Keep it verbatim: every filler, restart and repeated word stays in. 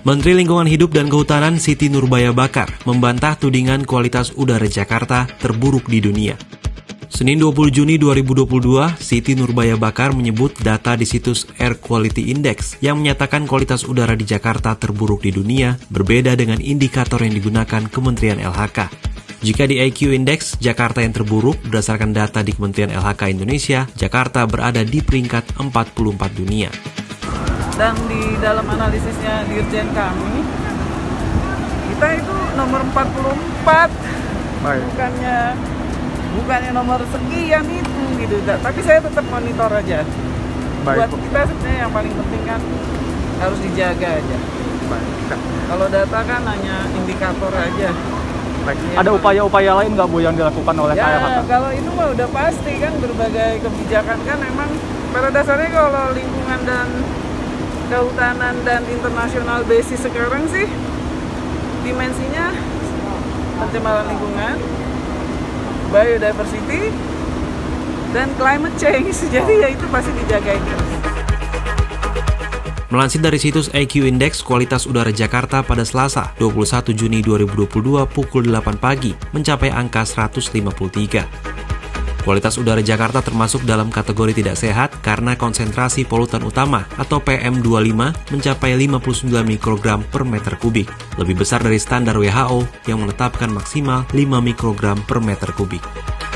Menteri Lingkungan Hidup dan Kehutanan Siti Nurbaya Bakar membantah tudingan kualitas udara Jakarta terburuk di dunia. Senin dua puluh Juni dua ribu dua puluh dua, Siti Nurbaya Bakar menyebut data di situs Air Quality Index yang menyatakan kualitas udara di Jakarta terburuk di dunia berbeda dengan indikator yang digunakan Kementerian L H K. Jika di I Q Index, Jakarta yang terburuk berdasarkan data di Kementerian L H K Indonesia, Jakarta berada di peringkat empat puluh empat dunia. Dan di dalam analisisnya Dirjen kami, kita itu nomor empat puluh empat, Baik. bukannya bukannya nomor sekian itu gitu. Tapi saya tetap monitor aja. Baik. Buat kita sebenarnya yang paling penting kan harus dijaga aja. Baik. Kalau data kan hanya indikator aja. Baik. Ada upaya-upaya lain nggak Bu yang dilakukan oleh K L H K? Ya, kalau itu mah udah pasti kan berbagai kebijakan kan emang pada dasarnya kalau lingkungan dan kehutanan dan internasional basis sekarang sih dimensinya pencemaran lingkungan, biodiversity, dan climate change. Jadi ya itu pasti dijagain terus. Melansir dari situs I Q Index, kualitas udara Jakarta pada Selasa dua puluh satu Juni dua ribu dua puluh dua pukul delapan pagi mencapai angka seratus lima puluh tiga. Kualitas udara Jakarta termasuk dalam kategori tidak sehat karena konsentrasi polutan utama atau P M dua puluh lima mencapai lima puluh sembilan mikrogram per meter kubik, lebih besar dari standar W H O yang menetapkan maksimal lima mikrogram per meter kubik.